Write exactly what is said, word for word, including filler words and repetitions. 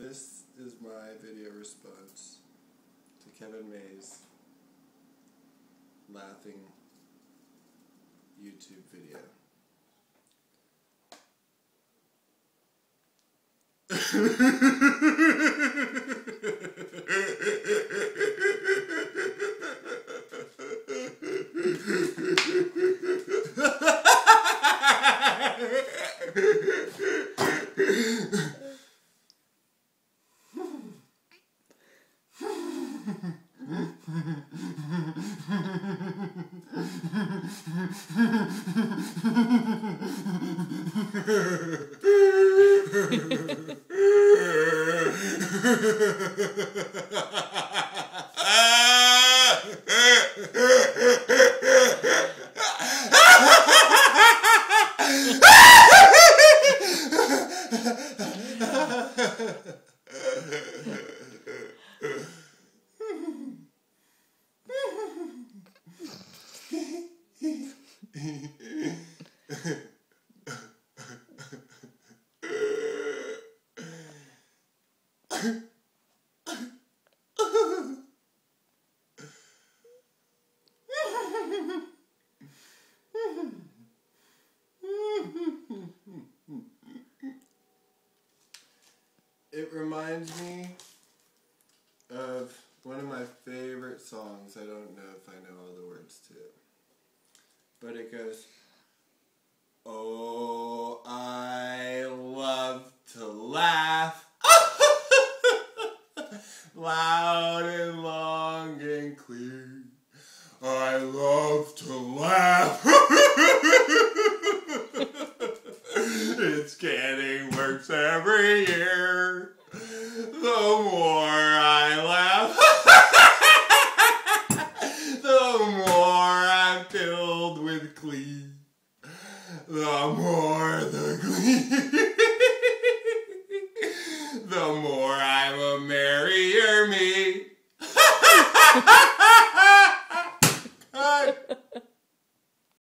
This is my video response to Kevin May's laughing YouTube video. It reminds me of one of my favorite songs. I don't know if I know all the words to it. But it goes, "Oh, I love to laugh, loud and long and clear. I love to laugh. It's getting worse every year. The more I laugh, the more I'm filled with glee. The more the glee, the more